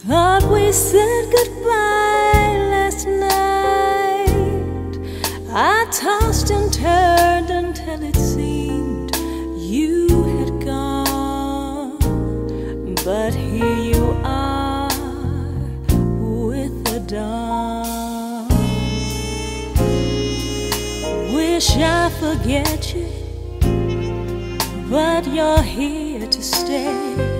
Thought we said goodbye last night. I tossed and turned until it seemed you had gone. But here you are with the dawn. Wish I forget you, but you're here to stay.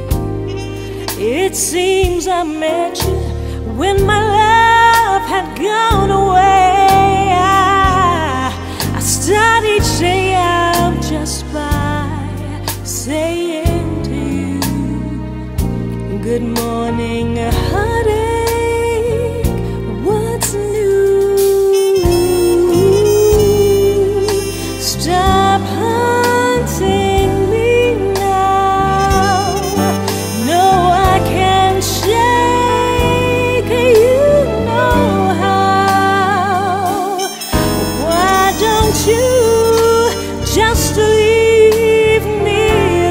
It seems I met you when my love had gone away. I start each day out just by saying to you, good morning, heartache, what's new? Stop hunting me now. No, I can't shake, you know how. Why don't you just leave me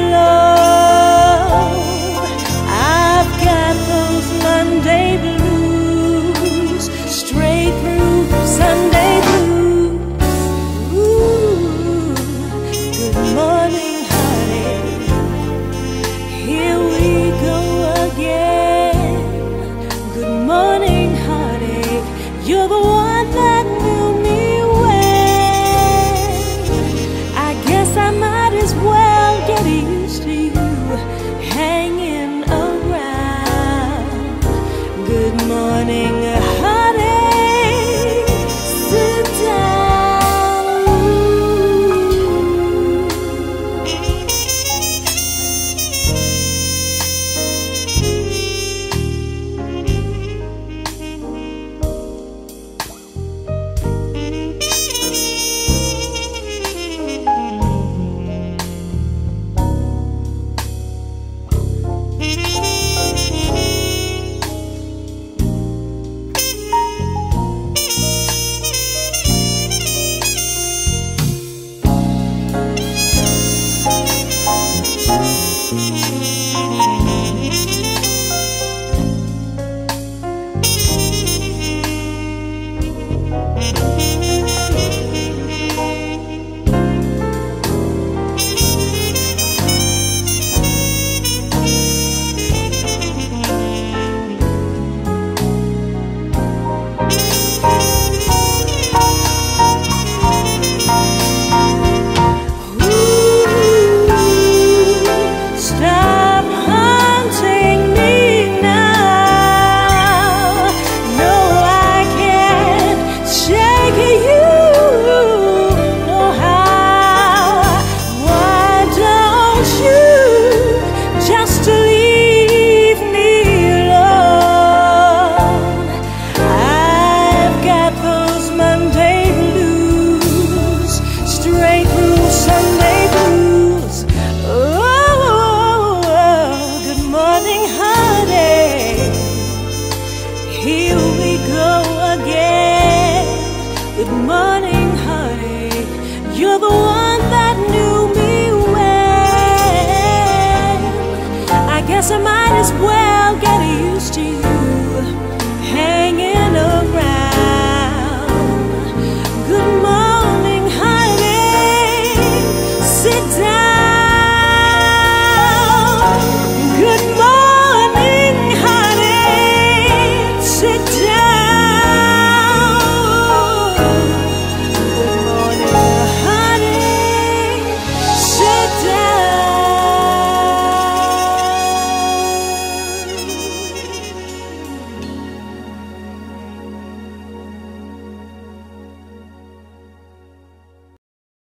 alone? I've got those Monday blues, straight through Sunday blues. Ooh, good morning, honey. Here we go again. Good morning, heartache. You're the one that knew me well. I guess I might as well get used to you hanging around. Good morning, heartache. Sit down. Stop hunting me now. No, I can't shake you, know how. Why don't you just leave me alone? I've got those Monday blues, straight through Sunday blues. Oh, good morning, honey. Here we go again. Good morning, honey. You're the one